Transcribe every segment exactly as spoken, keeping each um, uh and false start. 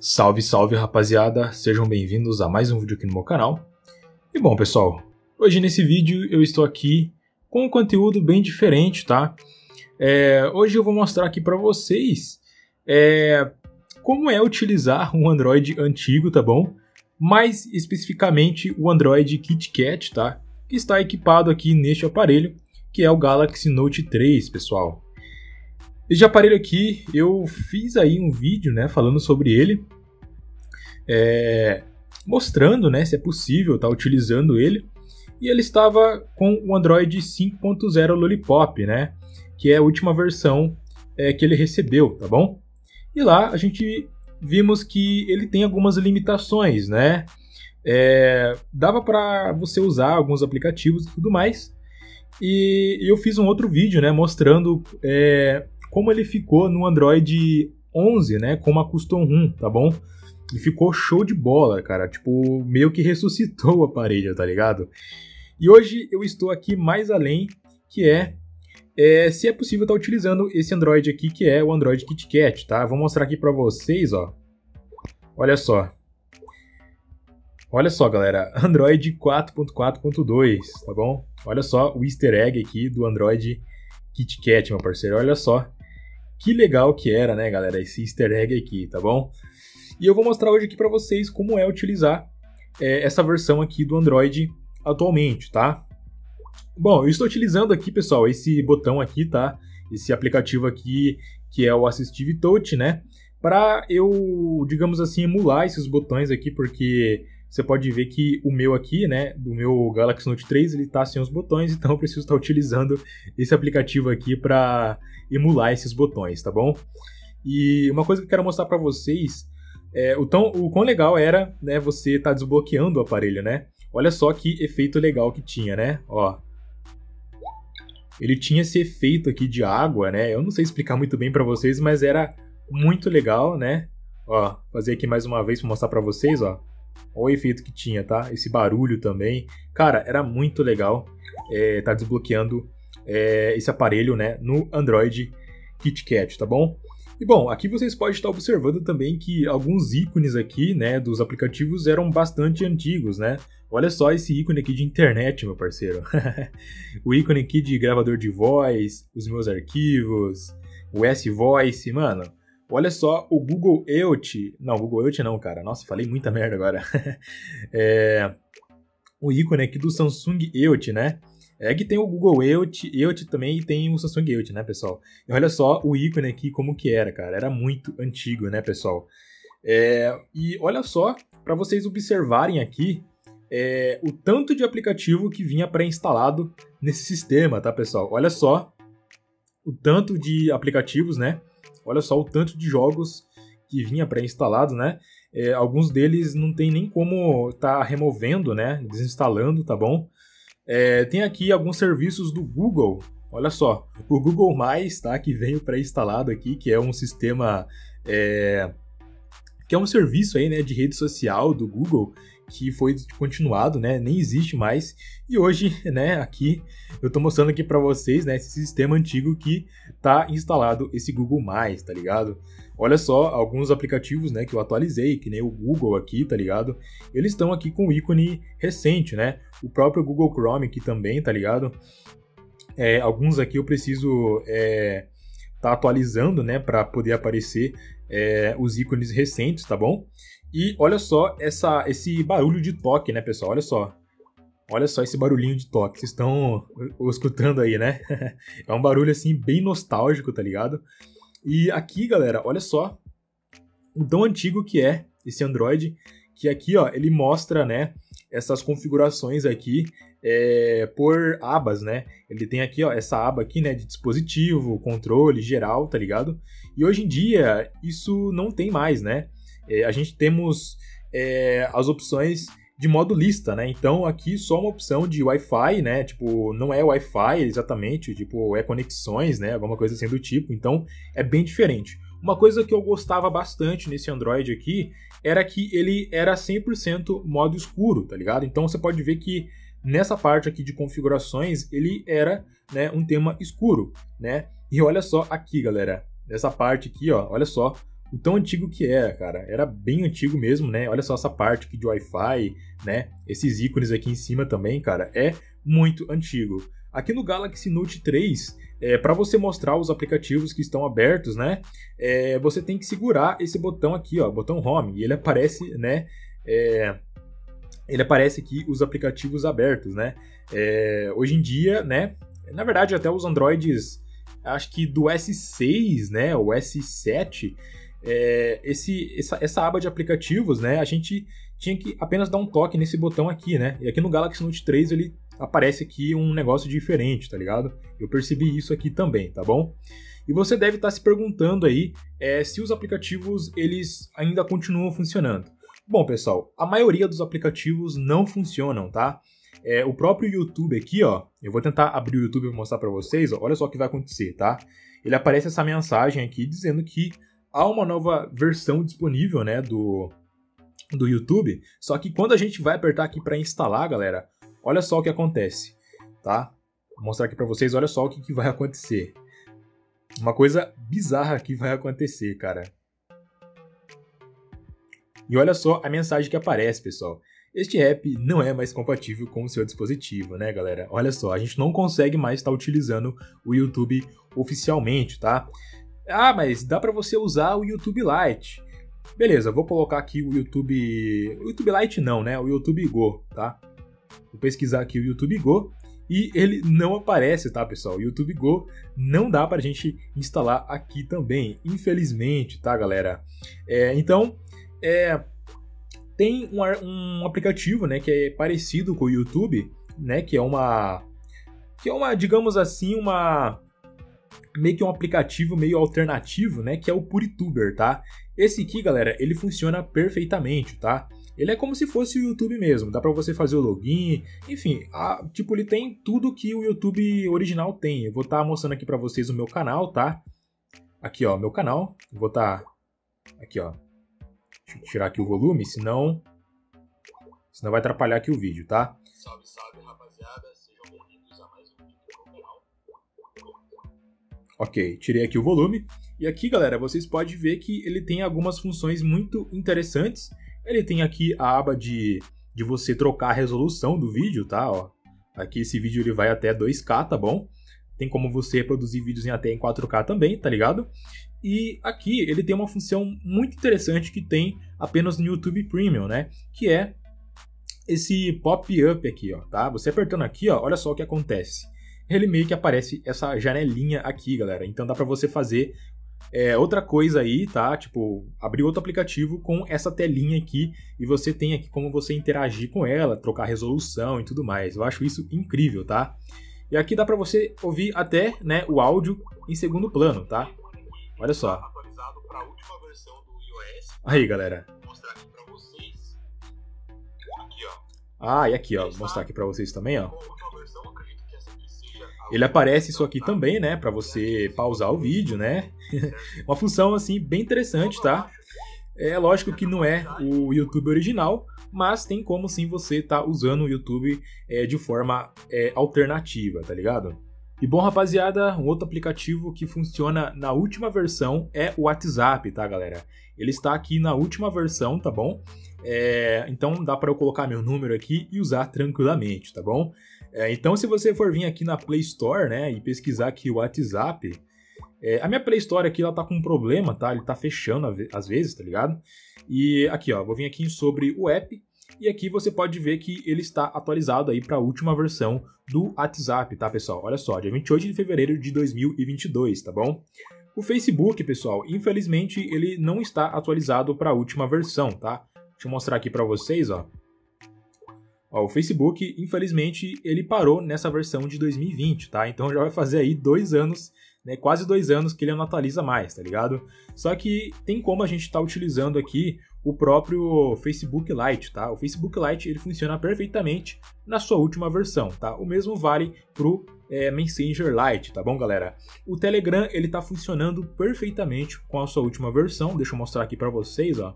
Salve, salve rapaziada, sejam bem-vindos a mais um vídeo aqui no meu canal. E bom pessoal, hoje nesse vídeo eu estou aqui com um conteúdo bem diferente, tá? É, hoje eu vou mostrar aqui para vocês é, como é utilizar um Android antigo, tá bom? Mais especificamente o Android KitKat, tá? Que está equipado aqui neste aparelho, que é o Galaxy Note três, pessoal. Esse aparelho aqui, eu fiz aí um vídeo, né, falando sobre ele, é, mostrando, né, se é possível estar utilizando ele, e ele estava com o Android cinco ponto zero Lollipop, né, que é a última versão é, que ele recebeu, tá bom? E lá a gente vimos que ele tem algumas limitações, né, é, dava para você usar alguns aplicativos e tudo mais, e eu fiz um outro vídeo, né, mostrando é, como ele ficou no Android onze, né, como a Custom ROM, tá bom? E ficou show de bola, cara, tipo, meio que ressuscitou o aparelho, tá ligado? E hoje eu estou aqui mais além, que é, é se é possível estar utilizando esse Android aqui, que é o Android KitKat, tá? Vou mostrar aqui pra vocês, ó. Olha só. Olha só, galera, Android quatro ponto quatro ponto dois, tá bom? Olha só o easter egg aqui do Android KitKat, meu parceiro, olha só. Que legal que era, né, galera, esse easter egg aqui, tá bom? E eu vou mostrar hoje aqui pra vocês como é utilizar é, essa versão aqui do Android atualmente, tá? Bom, eu estou utilizando aqui, pessoal, esse botão aqui, tá? Esse aplicativo aqui, que é o Assistive Touch, né? Para eu, digamos assim, emular esses botões aqui, porque você pode ver que o meu aqui, né, do meu Galaxy Note três, ele tá sem os botões, então eu preciso estar utilizando esse aplicativo aqui para emular esses botões, tá bom? E uma coisa que eu quero mostrar para vocês é o, tão, o quão legal era, né, você tá desbloqueando o aparelho, né? Olha só que efeito legal que tinha, né? Ó, ele tinha esse efeito aqui de água, né? Eu não sei explicar muito bem para vocês, mas era muito legal, né? Ó, fazer aqui mais uma vez para mostrar para vocês, ó. Olha o efeito que tinha, tá? Esse barulho também. Cara, era muito legal é, tá desbloqueando é, esse aparelho, né, no Android KitKat, tá bom? E bom, aqui vocês podem estar observando também que alguns ícones aqui, né, dos aplicativos eram bastante antigos, né? Olha só esse ícone aqui de internet, meu parceiro. O ícone aqui de gravador de voz, os meus arquivos, o S-Voice, mano. Olha só o Google Eut, não, Google Eut não, cara, nossa, falei muita merda agora. É, o ícone aqui do Samsung Eut, né? É que tem o Google Eut, Eut também e tem o Samsung Eut, né, pessoal? E olha só o ícone aqui como que era, cara, era muito antigo, né, pessoal? É, e olha só, para vocês observarem aqui, é, o tanto de aplicativo que vinha pré-instalado nesse sistema, tá, pessoal? Olha só o tanto de aplicativos, né? Olha só o tanto de jogos que vinha pré-instalado, né? É, alguns deles não tem nem como estar removendo, né? Desinstalando, tá bom? É, tem aqui alguns serviços do Google. Olha só, o Google Mais, tá? Que veio pré-instalado aqui, que é um sistema, é, que é um serviço aí, né? De rede social do Google, que foi continuado, né? Nem existe mais. E hoje, né? Aqui eu tô mostrando aqui para vocês, né? Esse sistema antigo que tá instalado, esse Google Mais, tá ligado? Olha só alguns aplicativos, né? Que eu atualizei, que nem o Google aqui, tá ligado? Eles estão aqui com o ícone recente, né? O próprio Google Chrome aqui também, tá ligado? É, alguns aqui eu preciso é, tá atualizando, né? Para poder aparecer é, os ícones recentes, tá bom? E olha só essa, esse barulho de toque, né, pessoal? Olha só. Olha só esse barulhinho de toque. Vocês estão escutando aí, né? É um barulho, assim, bem nostálgico, tá ligado? E aqui, galera, olha só o tão antigo que é esse Android, que aqui, ó, ele mostra, né, essas configurações aqui é, por abas, né? Ele tem aqui, ó, essa aba aqui, né, de dispositivo, controle geral, tá ligado? E hoje em dia, isso não tem mais, né? É, a gente temos é, as opções de modo lista, né? Então aqui só uma opção de Wi-Fi, né? Tipo, não é Wi-Fi exatamente, tipo, é conexões, né? Alguma coisa assim do tipo. Então é bem diferente. Uma coisa que eu gostava bastante nesse Android aqui era que ele era cem por cento modo escuro, tá ligado? Então você pode ver que nessa parte aqui de configurações ele era, né, um tema escuro, né? E olha só aqui, galera, nessa parte aqui, ó, olha só o tão antigo que era, cara. Era bem antigo mesmo, né? Olha só essa parte aqui de Wi-Fi, né? Esses ícones aqui em cima também, cara, é muito antigo. Aqui no Galaxy Note três, é, para você mostrar os aplicativos que estão abertos, né? É, você tem que segurar esse botão aqui, ó, botão Home, e ele aparece, né? É, ele aparece aqui os aplicativos abertos, né? É, hoje em dia, né? Na verdade, até os Androids, acho que do S seis, né? O S sete, é, esse, essa, essa aba de aplicativos, né? A gente tinha que apenas dar um toque nesse botão aqui, né? E aqui no Galaxy Note três ele aparece aqui um negócio diferente, tá ligado? Eu percebi isso aqui também, tá bom? E você deve estar se perguntando aí é, se os aplicativos eles ainda continuam funcionando. Bom, pessoal, a maioria dos aplicativos não funcionam, tá? É, o próprio YouTube aqui, ó, eu vou tentar abrir o YouTube e mostrar para vocês, ó, olha só o que vai acontecer, tá? Ele aparece essa mensagem aqui dizendo que há uma nova versão disponível, né, do, do YouTube, só que quando a gente vai apertar aqui para instalar, galera, olha só o que acontece, tá? Vou mostrar aqui para vocês, olha só o que, que vai acontecer. Uma coisa bizarra que vai acontecer, cara. E olha só a mensagem que aparece, pessoal. Este app não é mais compatível com o seu dispositivo, né, galera? Olha só, a gente não consegue mais estar utilizando o YouTube oficialmente, tá? Ah, mas dá para você usar o YouTube Lite. Beleza, vou colocar aqui o YouTube... O YouTube Lite não, né? O YouTube Go, tá? Vou pesquisar aqui o YouTube Go e ele não aparece, tá, pessoal? O YouTube Go não dá pra gente instalar aqui também, infelizmente, tá, galera? É, então, é, tem um, um aplicativo, né, que é parecido com o YouTube, né, que é uma, que é uma, digamos assim, uma meio que um aplicativo meio alternativo, né, que é o PuriTuber, tá? Esse aqui, galera, ele funciona perfeitamente, tá? Ele é como se fosse o YouTube mesmo, dá pra você fazer o login, enfim, a, tipo, ele tem tudo que o YouTube original tem. Eu vou estar tá mostrando aqui pra vocês o meu canal, tá? Aqui, ó, meu canal, vou estar, tá, aqui, ó, deixa eu tirar aqui o volume, senão, senão vai atrapalhar aqui o vídeo, tá? Salve, salve, rapaziada, sejam bem-vindos a mais um vídeo do canal. Ok, tirei aqui o volume, e aqui, galera, vocês podem ver que ele tem algumas funções muito interessantes. Ele tem aqui a aba de, de você trocar a resolução do vídeo, tá? Ó, aqui esse vídeo ele vai até dois K, tá bom? Tem como você reproduzir vídeos em até em quatro K também, tá ligado? E aqui ele tem uma função muito interessante que tem apenas no YouTube Premium, né? Que é esse pop-up aqui, ó, tá? Você apertando aqui, ó, olha só o que acontece. Ele meio que aparece essa janelinha aqui, galera. Então dá pra você fazer É, outra coisa aí, tá? Tipo, abrir outro aplicativo com essa telinha aqui e você tem aqui como você interagir com ela, trocar resolução e tudo mais. Eu acho isso incrível, tá? E aqui dá pra você ouvir até, né, o áudio em segundo plano, tá? Olha só. Atualizado para a última versão do iOS. Aí, galera. Vou mostrar aqui para vocês. Aqui, ó. Ah, e aqui, ó. Vou mostrar aqui pra vocês também, ó. Com a última versão, acredito que essa aqui seja a Ele aparece isso aqui também, né? Pra você pausar o vídeo, né? Uma função, assim, bem interessante, tá? É lógico que não é o YouTube original, mas tem como sim você tá usando o YouTube é, de forma é, alternativa, tá ligado? E bom, rapaziada, um outro aplicativo que funciona na última versão é o WhatsApp, tá, galera? Ele está aqui na última versão, tá bom? É, então dá para eu colocar meu número aqui e usar tranquilamente, tá bom? É, então se você for vir aqui na Play Store, né, e pesquisar aqui o WhatsApp, é, a minha Play Store aqui, ela tá com um problema, tá? Ele tá fechando às vezes, tá ligado? E aqui, ó, vou vir aqui sobre o app e aqui você pode ver que ele está atualizado aí para a última versão do WhatsApp, tá, pessoal? Olha só, dia vinte e oito de fevereiro de dois mil e vinte e dois, tá bom? O Facebook, pessoal, infelizmente ele não está atualizado para a última versão, tá? Deixa eu mostrar aqui para vocês, ó. Ó, o Facebook, infelizmente, ele parou nessa versão de dois mil e vinte, tá? Então já vai fazer aí dois anos, né, quase dois anos que ele não atualiza mais, tá ligado? Só que tem como a gente estar tá utilizando aqui o próprio Facebook Lite, tá? O Facebook Lite, ele funciona perfeitamente na sua última versão, tá? O mesmo vale pro é, Messenger Lite, tá bom, galera? O Telegram, ele tá funcionando perfeitamente com a sua última versão. Deixa eu mostrar aqui para vocês, ó.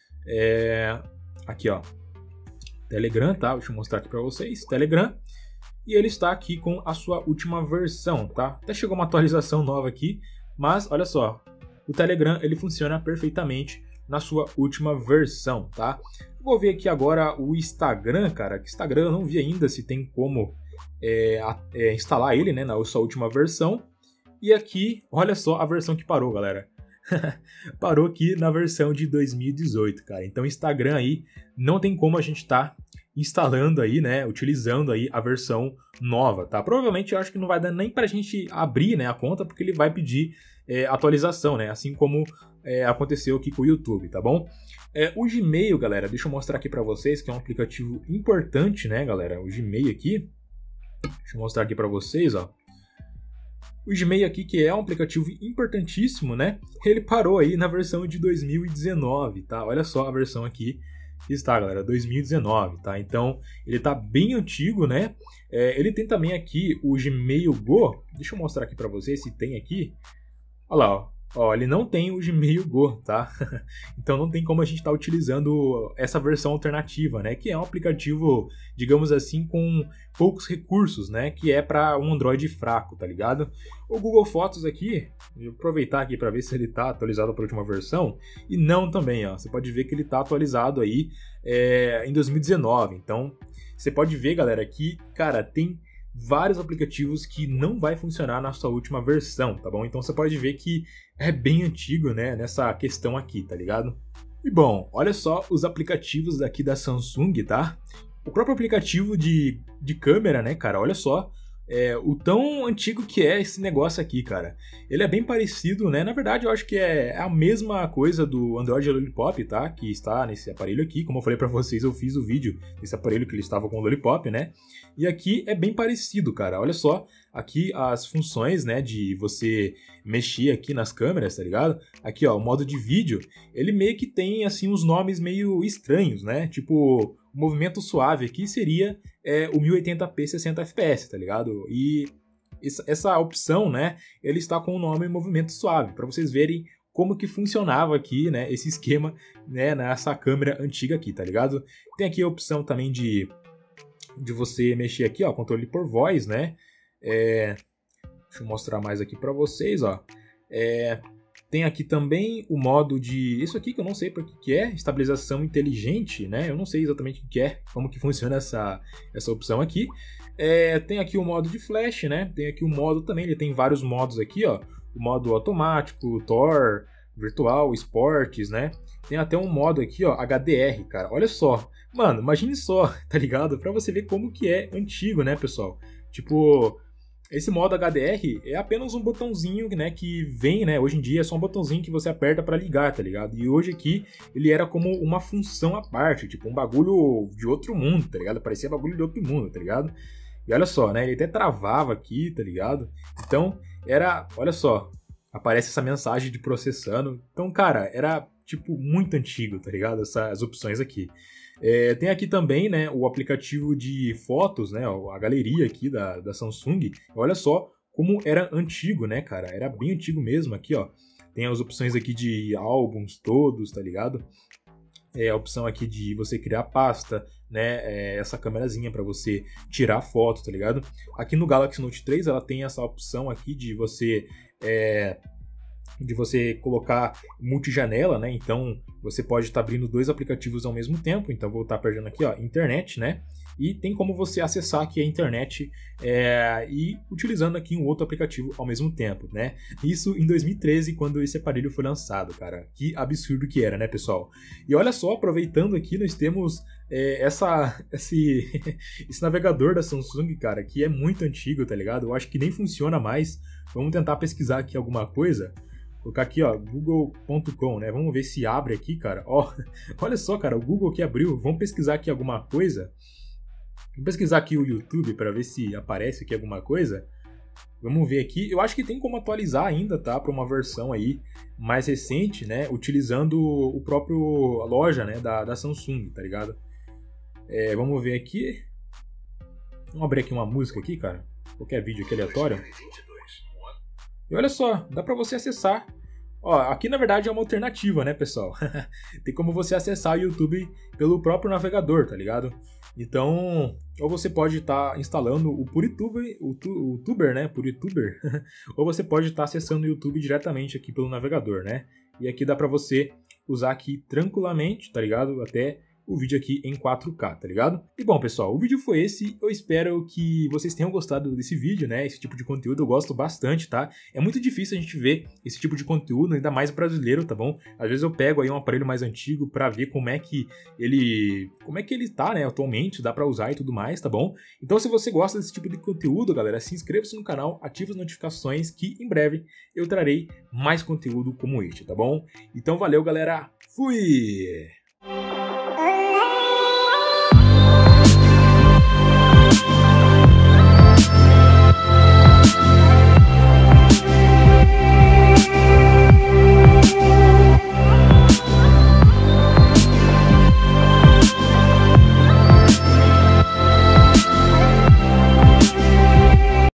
É... Aqui, ó. Telegram, tá? Deixa eu mostrar aqui para vocês. Telegram. E ele está aqui com a sua última versão, tá? Até chegou uma atualização nova aqui, mas olha só, o Telegram ele funciona perfeitamente na sua última versão, tá? Vou ver aqui agora o Instagram, cara, que Instagram eu não vi ainda se tem como é, é, instalar ele, né, na sua última versão. E aqui, olha só a versão que parou, galera. Parou aqui na versão de dois mil e dezoito, cara. Então, Instagram aí não tem como a gente tá instalando aí, né, utilizando aí a versão nova, tá? Provavelmente eu acho que não vai dar nem pra gente abrir, né, a conta, porque ele vai pedir é, atualização, né, assim como é, aconteceu aqui com o YouTube, tá bom? É, o Gmail, galera, deixa eu mostrar aqui pra vocês, que é um aplicativo importante, né, galera? O Gmail aqui, deixa eu mostrar aqui pra vocês, ó. O Gmail aqui, que é um aplicativo importantíssimo, né? Ele parou aí na versão de dois mil e dezenove, tá? Olha só a versão aqui que está, galera, dois mil e dezenove, tá? Então, ele tá bem antigo, né? É, ele tem também aqui o Gmail Go. Deixa eu mostrar aqui para vocês se tem aqui. Olha lá, ó. Ó, ele não tem o Gmail Go, tá? Então não tem como a gente estar tá utilizando essa versão alternativa, né? Que é um aplicativo, digamos assim, com poucos recursos, né? Que é para um Android fraco, tá ligado? O Google Fotos aqui, vou aproveitar aqui para ver se ele está atualizado para a última versão. E não também, ó. Você pode ver que ele está atualizado aí é, em dois mil e dezenove. Então você pode ver, galera, que, cara, tem vários aplicativos que não vai funcionar na sua última versão, tá bom? Então você pode ver que é bem antigo, né, nessa questão aqui, tá ligado? E bom, olha só os aplicativos daqui da Samsung, tá? O próprio aplicativo de, de câmera, né, cara, olha só é, o tão antigo que é esse negócio aqui, cara. Ele é bem parecido, né? Na verdade, eu acho que é a mesma coisa do Android Lollipop, tá? Que está nesse aparelho aqui. Como eu falei pra vocês, eu fiz o vídeo desse aparelho que ele estava com o Lollipop, né? E aqui é bem parecido, cara. Olha só, aqui as funções, né, de você mexer aqui nas câmeras, tá ligado? Aqui, ó, o modo de vídeo, ele meio que tem, assim, uns nomes meio estranhos, né? Tipo, o movimento suave aqui seria é, o mil e oitenta p sessenta F P S, tá ligado? E essa opção, né, ele está com o nome movimento suave, para vocês verem como que funcionava aqui, né, esse esquema, né, nessa câmera antiga aqui, tá ligado? Tem aqui a opção também de, de você mexer aqui, ó, controle por voz, né? É, deixa eu mostrar mais aqui para vocês, ó. É, tem aqui também o modo de... Isso aqui que eu não sei para que que é, estabilização inteligente, né? Eu não sei exatamente o que é, como que funciona essa, essa opção aqui. É, tem aqui o modo de flash, né? Tem aqui o modo também, ele tem vários modos aqui, ó. O modo automático, Tor, virtual, esportes, né? Tem até um modo aqui, ó, H D R, cara. Olha só. Mano, imagine só, tá ligado? Pra você ver como que é antigo, né, pessoal? Tipo... Esse modo H D R é apenas um botãozinho, né, que vem, né, hoje em dia é só um botãozinho que você aperta para ligar, tá ligado? E hoje aqui ele era como uma função à parte, tipo um bagulho de outro mundo, tá ligado? Parecia bagulho de outro mundo, tá ligado? E olha só, né, ele até travava aqui, tá ligado? Então, era, olha só, aparece essa mensagem de processando. Então, cara, era, tipo, muito antigo, tá ligado? Essas opções aqui. É, tem aqui também, né, o aplicativo de fotos, né, a galeria aqui da, da Samsung. Olha só como era antigo, né, cara? Era bem antigo mesmo aqui, ó. Tem as opções aqui de álbuns todos, tá ligado? É a opção aqui de você criar pasta, né, é essa câmerazinha para você tirar foto, tá ligado? Aqui no Galaxy Note três ela tem essa opção aqui de você... É, de você colocar multijanela, né? Então você pode estar tá abrindo dois aplicativos ao mesmo tempo. Então vou estar tá perdendo aqui, ó, internet, né? E tem como você acessar aqui a internet é, e utilizando aqui um outro aplicativo ao mesmo tempo, né? Isso em dois mil e treze, quando esse aparelho foi lançado, cara. Que absurdo que era, né, pessoal? E olha só, aproveitando aqui, nós temos é, essa, esse, esse navegador da Samsung, cara, que é muito antigo, tá ligado? Eu acho que nem funciona mais. Vamos tentar pesquisar aqui alguma coisa. Vou colocar aqui, ó, google ponto com, né? Vamos ver se abre aqui, cara. Ó, olha só, cara, o Google que abriu. Vamos pesquisar aqui alguma coisa. Vamos pesquisar aqui o YouTube para ver se aparece aqui alguma coisa. Vamos ver aqui. Eu acho que tem como atualizar ainda, tá? Para uma versão aí mais recente, né? Utilizando o próprio loja, né? Da, da Samsung, tá ligado? É, vamos ver aqui. Vamos abrir aqui uma música aqui, cara. Qualquer vídeo aqui aleatório. E olha só, dá para você acessar Ó, aqui na verdade é uma alternativa, né, pessoal? Tem como você acessar o YouTube pelo próprio navegador, tá ligado? Então, ou você pode estar tá instalando o PuriTuber, o, tu, o Tuber, né, PuriTuber, ou você pode estar tá acessando o YouTube diretamente aqui pelo navegador, né? E aqui dá pra você usar aqui tranquilamente, tá ligado? Até o vídeo aqui em quatro K, tá ligado? E bom, pessoal, o vídeo foi esse. Eu espero que vocês tenham gostado desse vídeo, né? Esse tipo de conteúdo eu gosto bastante, tá? É muito difícil a gente ver esse tipo de conteúdo, ainda mais brasileiro, tá bom? Às vezes eu pego aí um aparelho mais antigo pra ver como é que ele... como é que ele tá, né? Atualmente, dá pra usar e tudo mais, tá bom? Então, se você gosta desse tipo de conteúdo, galera, se inscreva-se no canal, ative as notificações que em breve eu trarei mais conteúdo como este, tá bom? Então, valeu, galera! Fui!